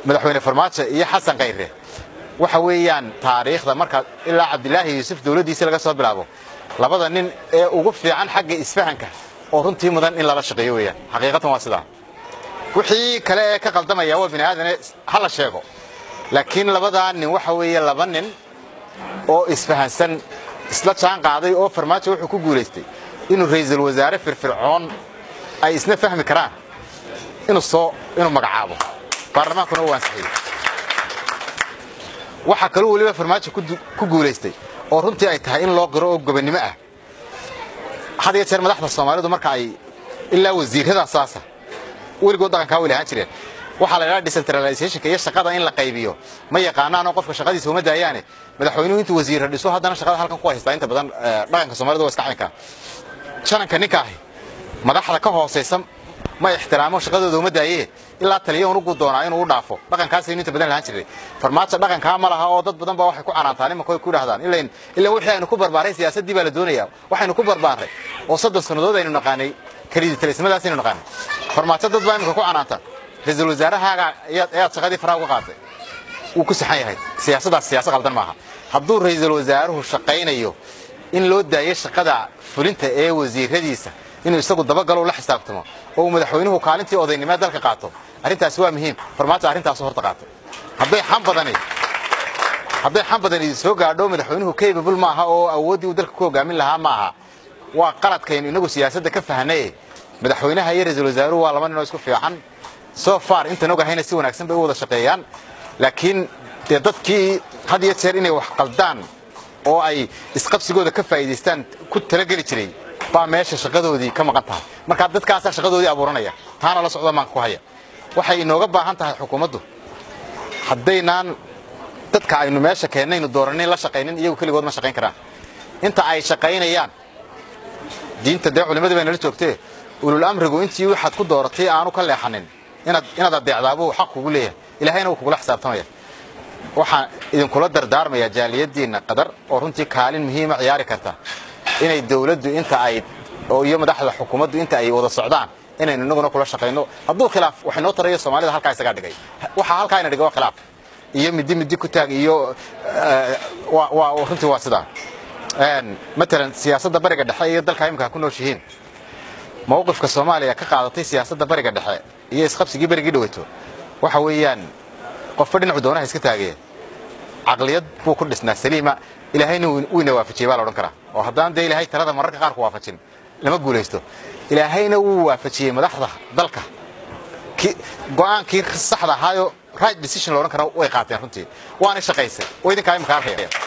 madaxweyne farmaajo iyo xasan khayre waxa weeyaan taariikhda marka ilaa cabdilaahi yuusuf dawladdiisa laga soo bilaabo labada nin ee ugu fiican xagga isfahanka oo runtii mudan in lala shaqeeyo weeyaan xaqiiqatan waa sidaa wixii kale ee ka qaldamaya waa bini aadan hala sheego laakiin labada nin waxa weeye laba nin oo isfahansan isla jaan qaaday oo farmaajo wuxuu ku guuleystay inuu ra'iisul wasaare firfircoon ay isna fahmi karaan inuu magacaabo baarlamaankuna waa saxiix waxa kale oo waliba farmaajo ku guuleystay oo runtii ay tahay in loo qiro oo gobonimo ah hadiya jeer madaxda Soomaalidu marka ay ilaa wasiirada asaasa weligood dhaqanka wali ahaan jireen waxa la yiraahdaa decentralization iyo shaqada in la qaybiyo ma yaqaanaan qofka shaqadiisa uma daayaane madaxweynuhu intuu wasiir dhiso haddana shaqada halkan ku haysta inta badan dhaqanka Soomaalidu waa iska caynka shananka ninkaah madaxda ka hooseysa ma ixtiraamo shaqadooda uma daayee ilaa taliyo ugu doonaa inuu dhaafo dhaqankaas inta badan lahaan jiray farmaajo dhaqanka ma laha oo dad badan baa waxay ku canaantaan ma ku yiraahdaan ilaa wixii aynu ku barbaaray siyaasadii baa la doonayaa waxaynu ku barbaaray oo 3 sanadood aynu naqaanay kaliya talismadaas aynu naqaanay farmaajo dad baa imka ku canaantaan ra'iisul wasaarahaaga ayaa shaqadii faraha uga qaaday uu ku saxan yahay siyaasadaas siyaasad qaldan maaha hadduu ra'iisul wasaaruhu shaqaynayo in loo daayo shaqada fulinta ee wasiiradiisa inuu isagu dabagalo la xisaabtamo oo madaxweynuhu kaalintii odaynimada dalka qaato arintaas waa muhiim farmaajo arintaas horta qaato hadday xan badani soo gaadho madaxweynuhu capable maaha oo awoodii uu dalka ku hogaamin lahaa maaha waa qaladkaynu inagu siyaasadda ka fahanay madaxweynaha iyo ra'iisul wasaaruhu waa laba nin oo isku fiican so far inta nog ahayna si wanaagsan bay u wada shaqeeyaan laakiin dadkii had iyo jeer inay wax qaldaan oo ay isqabsigooda ka faa'iideystaan ku talagali jiray baa meesha shaqadoodii ka maqan tahay marka dadkaas shaqadoodii abuuranaya taana la socdo maanka ku haya waxay inooga baahan tahay xukuumaddu haddaynaan dadka aynu meesha keenayno dooranay la shaqeynin iyagu kaligood ma shaqeyn karaan inta ay shaqeynayaan diinta culimadu bay nala joogtay ulul amrigu intii waxaad ku dooratay aanu ka leexanin inaad adeecdaabo xaq kugu leeyahay ilaahayna uu kugu xisaabtamaya waxaan idinkula dardaarmaya jaaliyadiina qadar oo runtii kaalin muhiim ah ciyaari karta inay dawladdu inta ay oo iyo madaxda xukuumaddu inta ay wada socdaan inaynu inaguna kula shaqeyno hadduu khilaaf waxay noo tarayo Soomaalida halka isaga dhigay waxa halka ina dhigo khilaaf iyo midi ku taag iyo waa runtii waa sidaa مثلا siyaasadda bariga dhexe iyo dalka imka ku nooshihiin mowqifka Soomaaliya ka qaadatay siyaasadda bariga dhexe iyo isqabsigii barigii dhaweeto waxa weeyaan qof dhinac doonaha iska taagay aqliyad buu ku dhisnaa saliima ilaahayna uu ina waafajiyay baa la oran karaa oo haddaan de ilaahay talada mararka qaar ku waafajin lama guuleysto ilaahayna uu waafajiyay madaxda dalka go'aankii saxda ahaayo right decision la oran karaa way qaateen runtii waana shaqaysay oo idinka imka arkaya